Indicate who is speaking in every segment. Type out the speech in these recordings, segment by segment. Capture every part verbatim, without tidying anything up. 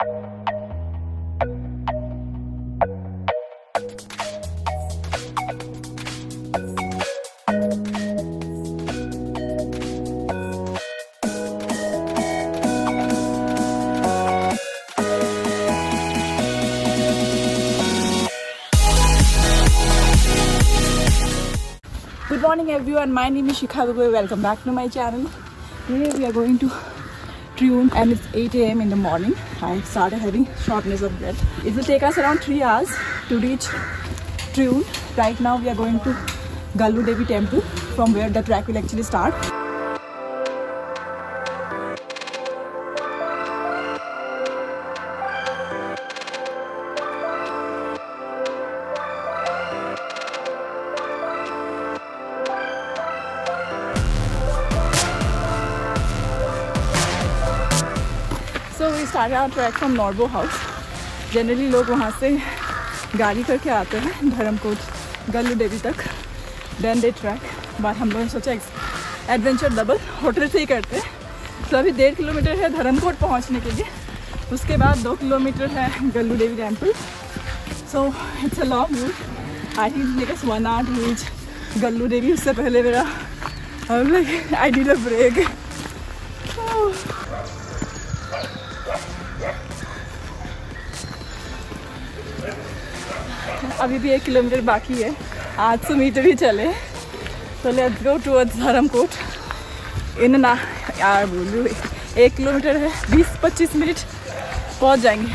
Speaker 1: Good morning everyone, my name is Shikha Gogoi. Welcome back to my channel. Today we are going to Triun and it's eight A M in the morning. I started having shortness of breath. It will take us around three hours to reach Triun. Right now we are going to Gallu Devi temple, from where the trek will actually start. So we started our trek from Norbo House. Generally लोग वहाँ से गाड़ी करके आते हैं धर्मकोट गल्लू देवी तक, then they trek. but हम लोगों ने सोचा एडवेंचर डबल होटल से ही करते हैं. तो अभी डेढ़ किलोमीटर है धर्मकोट पहुँचने के लिए, उसके बाद दो किलोमीटर है Gallu Devi temple. So it's a long route. I think take us one hour to reach Gallu Devi. उससे पहले मेरा आई नीड अ ब्रेक. अभी भी एक किलोमीटर बाकी है, आठ सौ मीटर ही चले. तो लेट्स गो टुवर्ड्स धर्मकोट इन ना यार बोल रही हूँ एक किलोमीटर है, बीस पच्चीस मिनट पहुँच जाएंगे.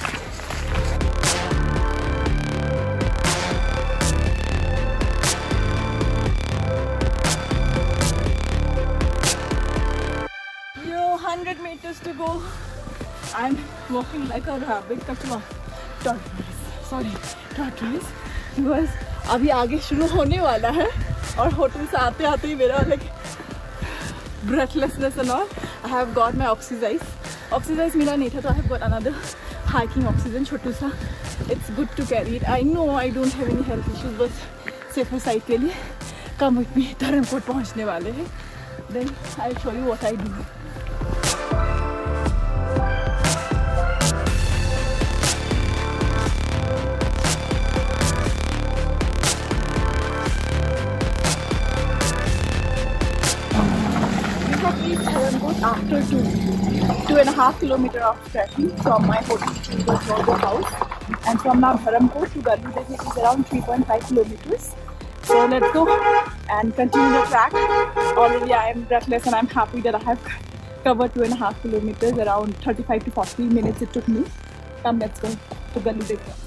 Speaker 1: Yo, hundred meters to go. I'm walking like a rabbit. Tortoise. Sorry, tortoise. Because अभी आगे शुरू होने वाला है और होटल से आते आते ही मेरा like breathlessness and all. I have got my oxysize. Oxysize मेरा नहीं था तो I have got another hiking oxygen छोटू सा. It's good to carry it. I know I don't have any health issues, but safer side के लिए come with me. Dharamkot पहुँचने वाले हैं. Then I'll show you what I do. After two, two and a half kilometer of trekking from my hotel to the Norbo House, and from now Dharamkot to Gallu Devi is around three point five kilometers. So let's go and continue the track. Already I am breathless and I'm happy that I have covered two and a half kilometers. Around thirty-five to forty minutes it took me. Come, let's go to Gallu Devi.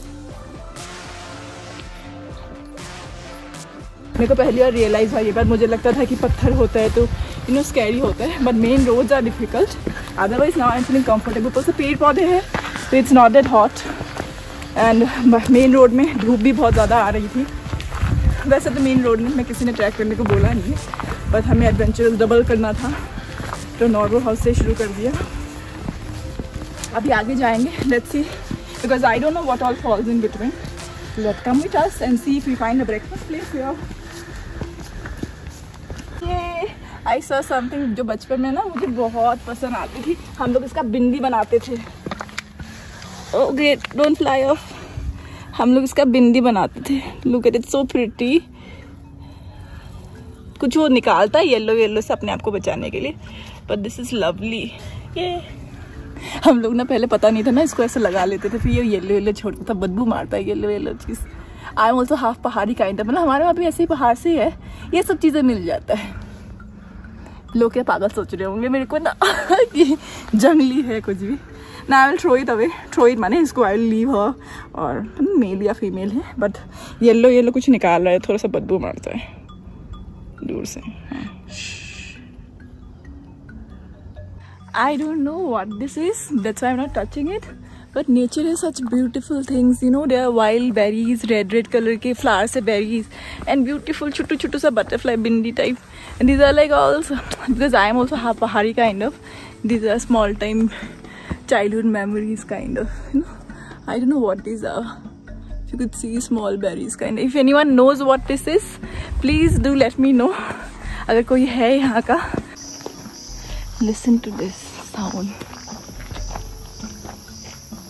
Speaker 1: मेरे को पहली बार realise हुआ ये बात. मुझे लगता था कि पत्थर होता है तो यू नो स्कैरी होता है, but main roads are difficult. Otherwise now I am feeling comfortable. ऊपर से पेड़ पौधे हैं तो it's not that hot. And main road में धूप भी बहुत ज़्यादा आ रही थी. वैसे तो मेन रोड में मैं किसी ने ट्रैक करने को बोला नहीं है, बट हमें एडवेंचर डबल करना था तो नॉर्बो हाउस से शुरू कर दिया. अभी आगे जाएंगे, let's see, because I don't know what all falls in between. Let's come with us and see if we find a breakfast place here. I saw something जो बचपन में ना मुझे बहुत पसंद आती थी. हम लोग इसका बिंदी बनाते थे. Oh great, don't fly off. हम लोग इसका बिंदी बनाते थे. Look at it, so pretty. कुछ वो निकालता है येलो येलो से अपने आप को बचाने के लिए, बट दिस इज लवली. ये हम लोग ना पहले पता नहीं था ना, इसको ऐसे लगा लेते थे, फिर ये येलो येलो छोड़ता था, बदबू मारता है येलो येलो चीज़. I am also half Pahari kind of, मतलब हमारे वहाँ भी ऐसे ही पहाड़ से ही है, ये सब चीज़ें मिल जाता है. लोग क्या पागल सोच रहे होंगे मेरे को ना कि जंगली है कुछ भी ना. I will throw it away. Throw it माने इसको आई विल लीव हर, और मेल या फीमेल है, बट येलो येलो कुछ निकाल रहा है, थोड़ा सा बदबू मारता है दूर से. I don't know what this is, that's why I'm not touching it. But nature has such beautiful things, you know. There are wild berries, red red color के flowers से berries, and beautiful छोटू छोटू सा butterfly bindi type. And these are like also, because I am also half pahari kind of. These are small time childhood memories kind of, you know. I don't know what these are. If you could see small berries kind of. If anyone knows what this is, please do let me know. अगर कोई है यहाँ का. Listen to this sound.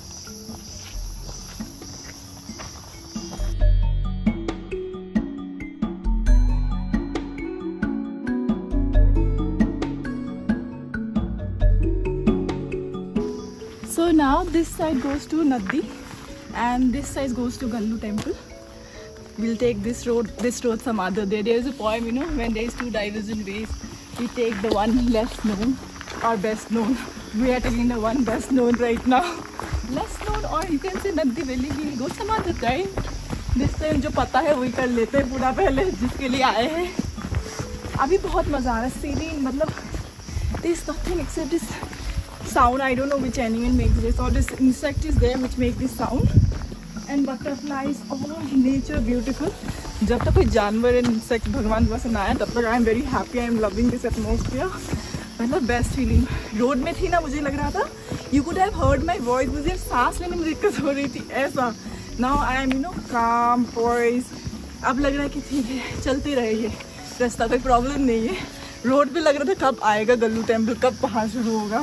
Speaker 1: So now this side goes to Naddi and this side goes to Gallu temple. We'll take this road, this road some other day. There is a poem, you know, when there is two divergent ways, we take the one less known or best known. We are taking the one best known right now. Less known, or you can say Naddi Valley, we'll go some other time. This time जो पता है वही कर लेते हैं पूरा पहले जिसके लिए आए हैं. अभी बहुत मज़ा आ रहा है. सीलिंग मतलब there is nothing except this sound. I don't know which animal makes this, or this insect is there which make this sound. And butterflies, all nature beautiful. जब तक कोई जानवर एंड इंसेक्ट भगवान पसंद आया तब तक I am very happy. I am loving this atmosphere. मतलब बेस्ट फीलिंग. रोड में थी ना, मुझे लग रहा था you could have heard my voice. मुझे सांस लेने में दिक्कत हो रही थी ऐसा. Now I am you know calm voice. अब लग रहा है कि ठीक है चलते रहेंगे, रास्ता कोई प्रॉब्लम नहीं है. रोड पे लग रहा था कब आएगा गल्लू टेम्पल, कब पहाड़ शुरू होगा.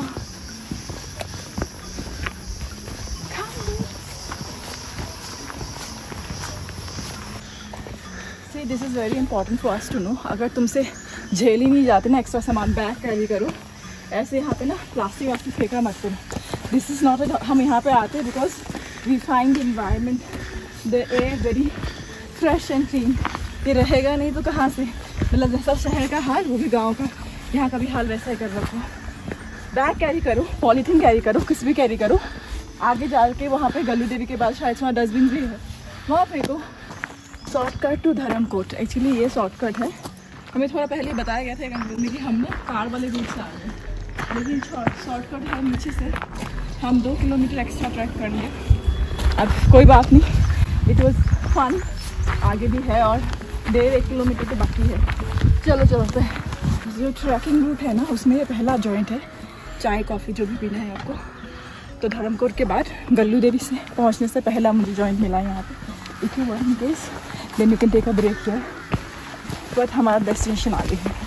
Speaker 1: This is very important for us to know. अगर तुमसे झेल ही नहीं जाते ना एक्स्ट्रा सामान बैग कैरी करो. ऐसे यहाँ पे ना प्लास्टिक वास्टिक फेंका मत करो. दिस इज़ नॉट अ, हम यहाँ पे आते हैं because we find the environment, the air very fresh and clean. ये रहेगा नहीं तो कहाँ से. मतलब जैसा शहर का हाल वो भी गाँव का, यहाँ का भी हाल वैसा ही कर रखो. बैग कैरी करो, पॉलीथीन कैरी करो, कुछ भी कैरी करो. आगे जा के वहाँ पे गल्लू देवी के बाद शायद वहाँ डस्टबिन भी है, वहाँ फेंको. Shortcut to Dharamkot. एक्चुअली ये शॉर्टकट है. हमें थोड़ा पहले बताया गया था एक अंकल ने कि हम ना कार वाले रूट से आ गए, लेकिन शॉर्टकट है नीचे से. हम दो किलोमीटर एक्स्ट्रा ट्रैक करेंगे. अब कोई बात नहीं, इट वॉज फन. आगे भी है और डेढ़ एक किलोमीटर तो बाकी है. चलो चलते हैं. जो ट्रैकिंग रूट है ना उसमें ये पहला जॉइंट है. चाय कॉफ़ी जो भी पीना है आपको. तो धर्मकोट के बाद गल्लू देवी से पहुँचने से पहला मुझे जॉइंट मिला है यहाँ पे. If you want in case, then you can take a break here. But हमारा डेस्टिनेशन आगे है.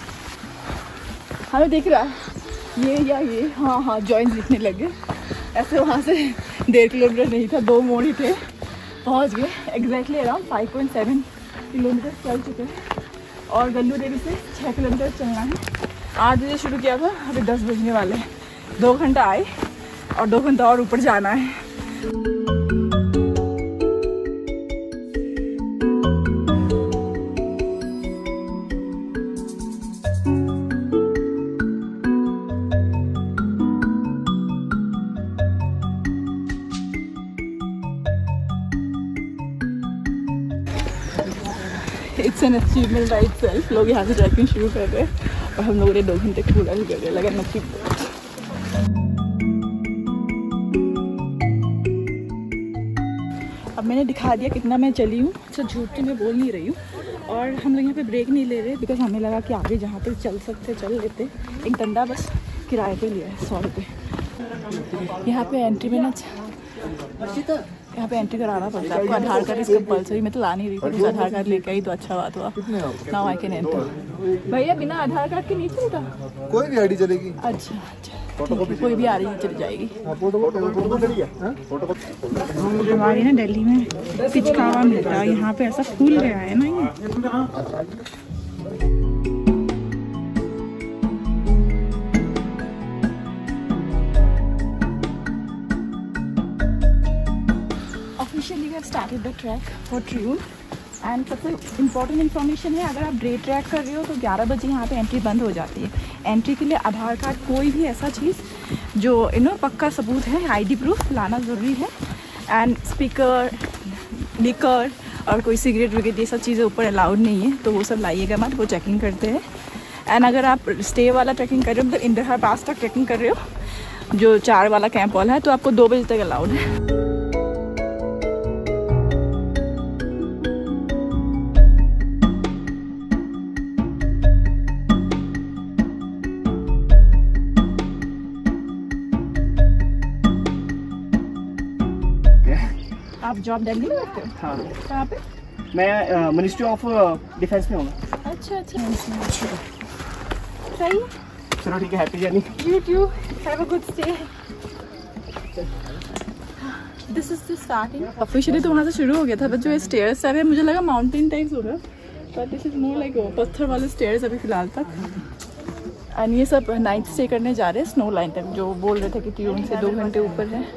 Speaker 1: हमें दिख रहा है ये या ये. हाँ हाँ जॉइंट दिखने लगे. ऐसे वहाँ से डेढ़ किलोमीटर नहीं था, दो मोड़ ही थे. पहुँच गए exactly around five point seven kilometre चल चुके हैं. और गल्लू देवी से छः किलोमीटर चलना है. आठ बजे शुरू किया था, अभी दस बजने वाले हैं. दो घंटा आए और दो घंटा और ऊपर जाना है. It's an achievement by itself. लोग यहाँ से ट्रैकिंग शुरू कर रहे हैं और हम लोगों ने दो घंटे पूरा ही कर रहे. लगा अचीवमेंट. अब मैंने दिखा दिया कितना मैं चली हूँ. अच्छा झूठ तो मैं बोल नहीं रही हूँ. और हम लोग यहाँ पे ब्रेक नहीं ले रहे बिकॉज हमें लगा कि आगे जहाँ पे चल सकते चल लेते. एक डंडा बस किराए पे लिया है सौ रुपये. यहाँ पे एंट्री में ना यहाँ पे एंट्री कराना पड़ता है आपको. Aadhaar card is compulsory. मैं तो ला नहीं रही थी, तो आधार कार्ड लेके आई तो अच्छा बात हुआ. Now I can enter. भैया बिना आधार कार्ड के नहीं चलता.
Speaker 2: कोई भी आईडी चलेगी.
Speaker 1: अच्छा अच्छा कोई भी आ रही है चली जाएगी. हमारे ना दिल्ली में पिचकावा मिलता है, यहाँ पे ऐसा फूल गया है ना ये. Officially we have started the trek for Triun. And सबसे इम्पॉर्टेंट इन्फॉर्मेशन है, अगर आप डे ट्रैक कर रहे हो तो ग्यारह बजे यहाँ पे एंट्री बंद हो जाती है. एंट्री के लिए आधार कार्ड कोई भी ऐसा चीज़ जो यू नो पक्का सबूत है, आईडी प्रूफ लाना ज़रूरी है. एंड स्पीकर, लिकर और कोई सिगरेट विगरेट ये सब चीज़ें ऊपर अलाउड नहीं है, तो वो सब लाइएगा मत, वो चेकिंग करते हैं. एंड अगर आप स्टे वाला ट्रैकिंग कर रहे हो, मतलब इंदरहार पास तक ट्रैकिंग कर रहे हो जो चार वाला कैंप वाला है, तो आपको दो बजे तक अलाउड है. आप जॉब दिल्ली में करते हो?
Speaker 3: हाँ.
Speaker 1: कहाँ पे?
Speaker 3: मैं मिनिस्ट्री ऑफ डिफेंस में हूँ.
Speaker 1: अच्छा अच्छा सही.
Speaker 3: चलो ठीक है, happy journey.
Speaker 1: You too have a good stay. This is the starting. Officially तो वहाँ से शुरू हो गया था, बट जो स्टेयर्स आ रहे हैं मुझे लगा माउंटेन टाइप्स हो रहा है, but this is more like पत्थर वाले स्टेयर्स अभी फिलहाल तक. एंड ये सब नाइट स्टे करने जा रहे हैं स्नो लाइन तक, जो बोल रहे थे कि ट्यून से दो घंटे ऊपर है।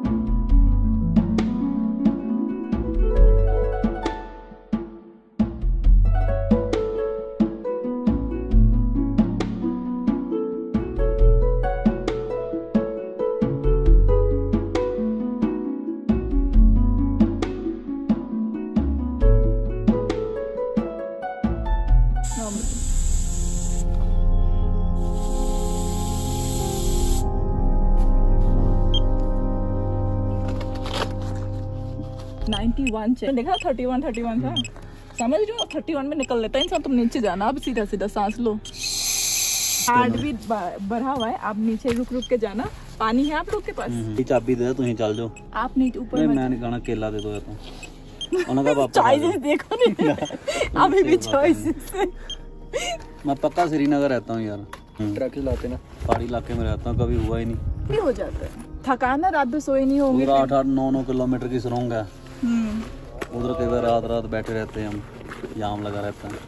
Speaker 1: नाइन्टी वन देखा, थर्टी वन थर्टी वन था, समझ रहे हो, थर्टी वन में निकल लेता है इंसान। तुम नीचे जाना, अब सीधा सीधा सांस लो। हार्ट भी बढ़ा हुआ है, आप नीचे रुक रुक के जाना। पानी है आप लोग के पास?
Speaker 2: चाबी दे, तुम चल जाओ।
Speaker 1: आप नहीं ऊपर?
Speaker 2: नहीं, मैं नहीं कहना, केला दे दो या तो उन्होंने कहा
Speaker 1: चॉइसेस देखो नहीं अभी भी चॉइसेस।
Speaker 2: मैं पक्का श्रीनगर रहता हूँ यार,
Speaker 3: ट्रक चलाते ना,
Speaker 2: पहाड़ी इलाके में रहता हूँ, कभी हुआ ही नहीं।
Speaker 1: हो जाता है थकान, रात भर सोए नहीं होंगे।
Speaker 2: पूरा आठ आठ नौ नौ किलोमीटर की सुरंग है, उधर कई बार रात रात बैठे रहते हैं हम, जाम लगा रहता है।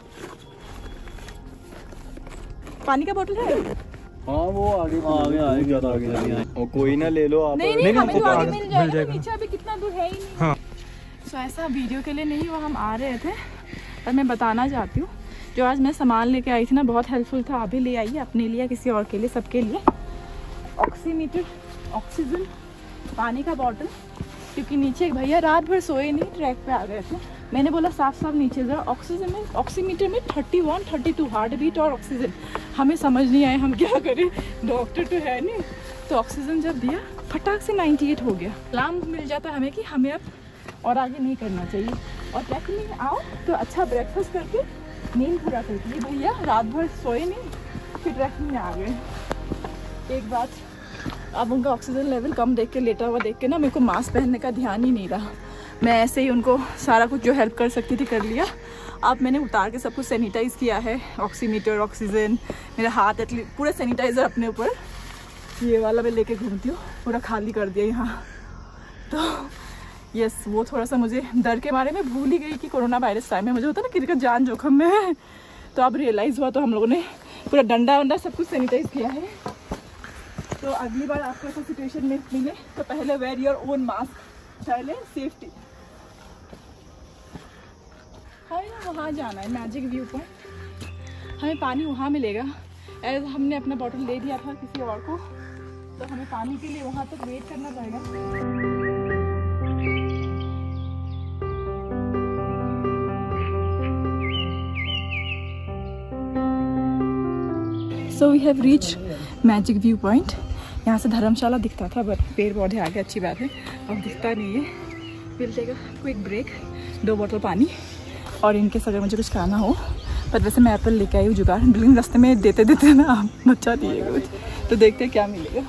Speaker 1: पानी का बोतल है?
Speaker 3: हाँ वो आगे
Speaker 2: आगे आगे ज्यादा आगे
Speaker 3: और कोई ना ले लो आप।
Speaker 1: नहीं नहीं, हमें तो आगे मिल जाएगा, पीछे अभी कितना दूर है ही नहीं। हाँ। सो ऐसा वीडियो के लिए नहीं, वो हम आ रहे थे, पर मैं बताना चाहती हूँ जो आज मैं सामान लेके आई थी ना, बहुत हेल्पफुल था। अभी ले आई है, अपने लिए, किसी और के लिए, सबके लिए। ऑक्सीमीटर, ऑक्सीजन, पानी का बॉटल, क्योंकि नीचे एक भैया रात भर सोए नहीं, ट्रैक पे आ गए थे। मैंने बोला साफ साफ नीचे जरा ऑक्सीजन में, ऑक्सीमीटर में thirty one thirty two heart beat और ऑक्सीजन, हमें समझ नहीं आए हम क्या करें, डॉक्टर तो है नहीं। तो ऑक्सीजन जब दिया, फटाक से नाइन्टी एट हो गया। अलार्म मिल जाता हमें कि हमें अब और आगे नहीं करना चाहिए। और ट्रैक में आओ तो अच्छा ब्रेकफास्ट करके नींद पूरा करती है। भैया रात भर सोए नहीं, फिर ट्रैकिंग में आ गए। एक बात, अब उनका ऑक्सीजन लेवल कम देख के, लेटा हुआ देख के ना, मेरे को मास्क पहनने का ध्यान ही नहीं रहा। मैं ऐसे ही उनको सारा कुछ जो हेल्प कर सकती थी कर लिया। अब मैंने उतार के सब कुछ सैनिटाइज़ किया है, ऑक्सीमीटर, ऑक्सीजन, मेरा हाथ एटलीस्ट पूरा सैनिटाइज़र अपने ऊपर, ये वाला मैं लेके घूमती हूँ, पूरा खाली कर दिया यहाँ। तो यस, वो थोड़ा सा मुझे डर के बारे में भूल ही गई कि कोरोना वायरस टाइम में मुझे होता है ना किसी का जान जोखिम में है। तो अब रियलाइज़ हुआ, तो हम लोगों ने पूरा डंडा वंडा सब कुछ सैनिटाइज़ किया है। तो अगली बार आपको ऐसा सिचुएशन में मिले तो पहले वेयर योर ओन मास्क, पहले सेफ्टी। हमें ना वहाँ जाना है, मैजिक व्यू पॉइंट, हमें पानी वहाँ मिलेगा। एज हमने अपना बॉटल ले दिया था किसी और को, तो हमें पानी के लिए वहाँ तक वेट करना पड़ेगा। So we have reach magic view point. यहाँ से धर्मशाला दिखता था, बट पेड़ पौधे आ गए, अच्छी बात है, अब दिखता नहीं है। Will take a quick break, दो बोतल पानी और इनकेस अगर मुझे कुछ खाना हो। पर वैसे मैं एप्पल लेके आई हूँ जुगाड़, ड्रिंक रास्ते में देते देते ना बच्चा दिए कुछ, तो देखते हैं क्या मिलेगा।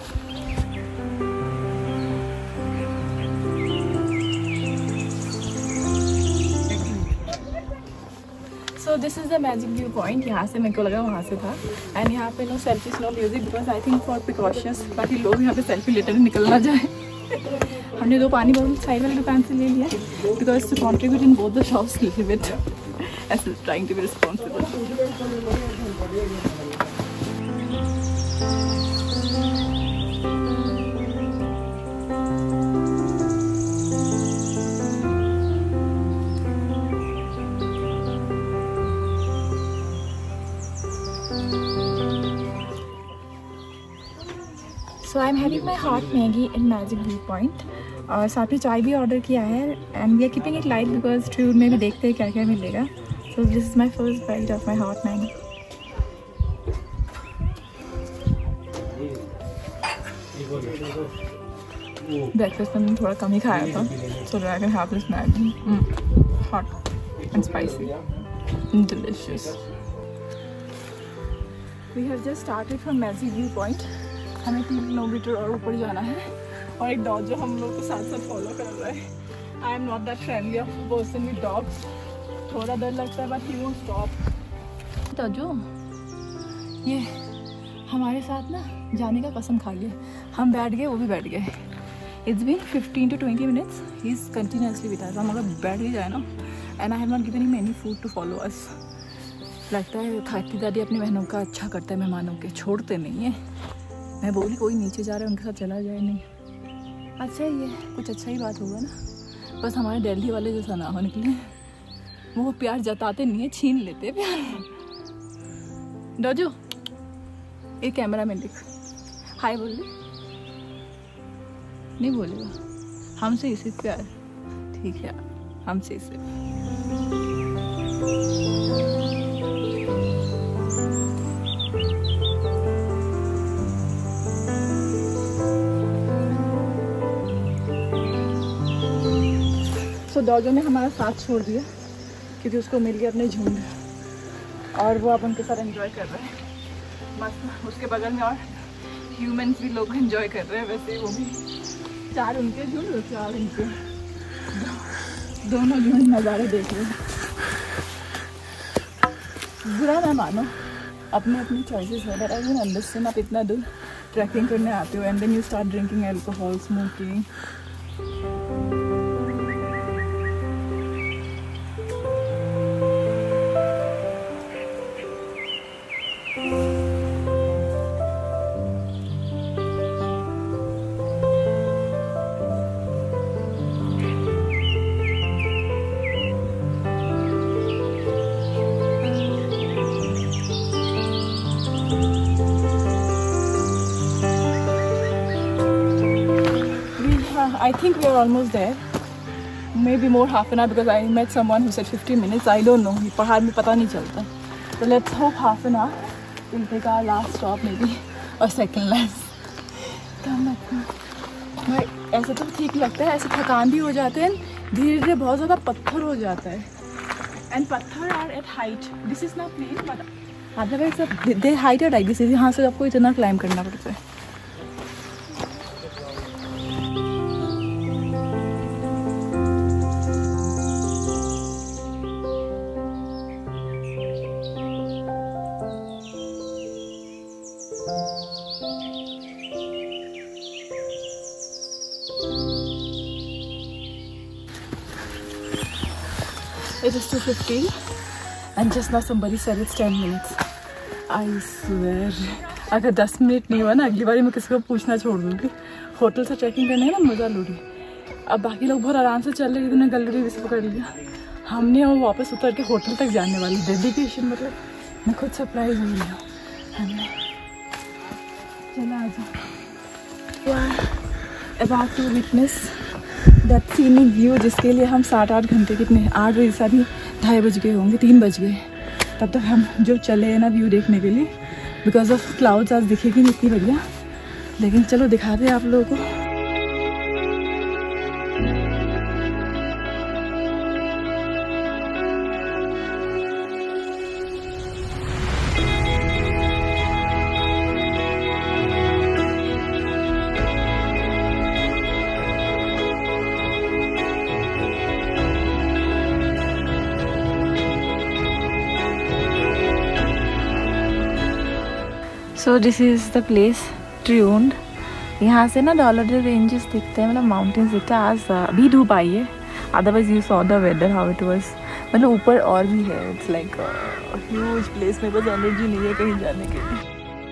Speaker 1: So this is the magic view point. यहाँ से मेरे को लगा वहाँ से था। एंड यहाँ पे no selfie no music, because I think for precautions, ताकि लोग यहाँ पे सेल्फी लेटर निकल ना जाए। हमने दो पानी बोतल साइड वाली दुकान से ले लिया, because to contribute in both the shops little bit, as trying to be responsible. So I am having my hot Maggi in magic view point, और साथ में चाय भी ऑर्डर किया है। And we are keeping it light because ट्यून में भी देखते हैं क्या क्या मिलेगा। So this is my first bite of my hot Maggi. Breakfast में थोड़ा कम ही खाया था, सो आई can have this Maggi, hot and spicy and delicious. We have just started from magic view point. हमें तीन किलोमीटर और ऊपर जाना है, और एक डॉग जो हम लोग को साथ साथ फॉलो कर रहा है। I am not that friendly of person with dogs, थोड़ा डर लगता है, बट ही वोंट स्टॉप। तो जो ये हमारे साथ ना जाने का कसम खा गया, हम बैठ गए, वो भी बैठ गए। It's been fifteen to twenty minutes, he is continuously with us. हम अगर बैठ ही जाए ना, and I have not given him any food to follow us. लगता है खाती दादी अपनी बहनों का अच्छा करता है, मेहमानों के छोड़ते नहीं है। मैं बोली कोई नीचे जा रहा है उनके साथ चला जाए, नहीं अच्छा ही है, कुछ अच्छा ही बात होगा ना। बस हमारे दिल्ली वाले जैसा ना हो निकले, वो प्यार जताते नहीं है, छीन लेते प्यार। डोजो ये कैमरा में देख, हाय बोल दे। नहीं बोलेगा, हमसे इसे प्यार, ठीक है हमसे इसे। तो डॉजो ने हमारा साथ छोड़ दिया क्योंकि उसको मिल गया अपने झुंड, और वो अब उनके साथ एंजॉय कर रहे हैं मस्त। उसके बगल में और ह्यूमंस भी लोग एंजॉय कर रहे हैं, वैसे वो भी चार उनके झुंड और चार उनके, दोनों झुंड नज़ारे देख रहे हैं। बुरा ना मानो, अपनी अपनी चॉइसेस है, बट आई कैन अंडरस्टैंड। आप इतना दूर ट्रैकिंग करने आते हो and then you start drinking alcohol, smoking. I think we are almost there. Maybe more half an hour because I met someone who said fifteen minutes. I don't know. पहाड़ में पता नहीं चलता. So let's hope half an hour we'll take our last stop maybe or second last. भाई ऐसे तो ठीक लगता है, ऐसे थकान भी हो जाते हैं, धीरे धीरे बहुत ज़्यादा पत्थर हो जाता है। And पत्थर are at height. This is not plain but otherwise they height at like this. यहाँ से आपको इतना क्लाइम करना पड़ता है। It is two fifteen and just now somebody said it's ten minutes. I swear अगर दस मिनट नहीं हुआ ना, अगली बार मैं किसी को पूछना छोड़ दूँगी। होटल से ट्रैकिंग करने है ना, मज़ा लो रही। अब बाकी लोग बहुत आराम से चल रहे, इन्होंने गलरी भी पकड़ लिया, हमने वो वापस उतर के होटल तक जाने वाली। डेडिकेशन मतलब मैं खुद सरप्राइज हो गया। हमने चला आ जाओ about to witness that scenic view, जिसके लिए हम सात आठ घंटे, कितने आठ बजे से अभी ढाई बज गए होंगे, तीन बज गए, तब तक हम जो चले हैं ना व्यू देखने के लिए। बिकॉज ऑफ क्लाउड्स आज दिखेगी नहीं इतनी बढ़िया, लेकिन चलो दिखाते हैं आप लोगों को। So this is the place Triund. यहाँ से ना डॉलर रेंजेस दिखते हैं, मतलब माउंटेन्स दिखते हैं। आज अभी धूप आई है, otherwise you saw the weather how it was. मतलब ऊपर और भी है, इट्स लाइक ह्यूज प्लेस में, बस एनर्जी नहीं है कहीं जाने के लिए।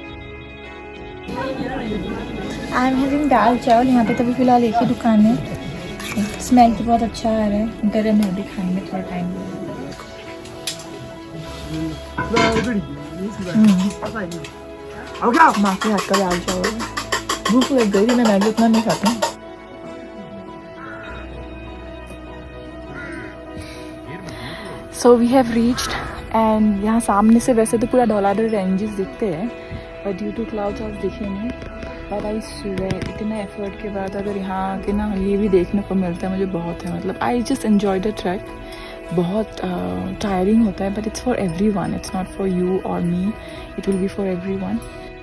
Speaker 1: आई एम हैविंग दाल चावल। यहाँ पे तभी फिलहाल एक ही दुकान है, स्मेल तो बहुत अच्छा आ रहा है। गर्म है, भी खाने में थोड़ा टाइम माँ के हाथ का दाल चावल। भूख लग गई थी, मैं मैगी उतना नहीं खाता हूँ। So we have reached and यहाँ सामने से वैसे तो पूरा डॉलर रेंजेस दिखते हैं, बट ड्यू टू क्लाउड्स आज दिखे नहीं। बट आई स्वेयर इतना एफर्ट के बाद अगर यहाँ आके ना ये भी देखने को मिलता है, मुझे बहुत है। मतलब I just enjoy the trek. बहुत टायरिंग uh, होता है, but it's for everyone, it's not for you और me, it will be for everyone.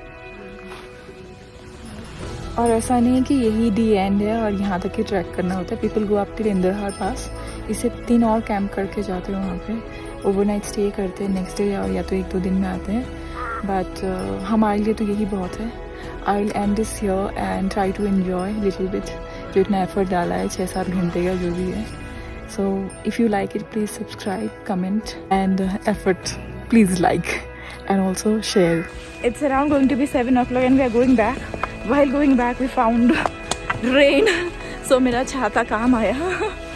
Speaker 1: और ऐसा नहीं है कि यही दी एंड है और यहाँ तक ही ट्रैक करना होता है। People go up till Indrahar pass, इससे तीन और कैंप करके जाते हैं वहाँ पे, ओवरनाइट स्टे करते हैं, नेक्स्ट डे और या तो एक दो दिन में आते हैं। बट uh, हमारे लिए तो यही बहुत है। I will end this here and try to enjoy little bit, जो इतना एफर्ट डाला है, छः सात घंटे का जो भी है। So if you like it please subscribe, comment and effort please like and also share. It's around going to be seven o'clock and we are going back. While going back we found rain. So मेरा छाता काम आया.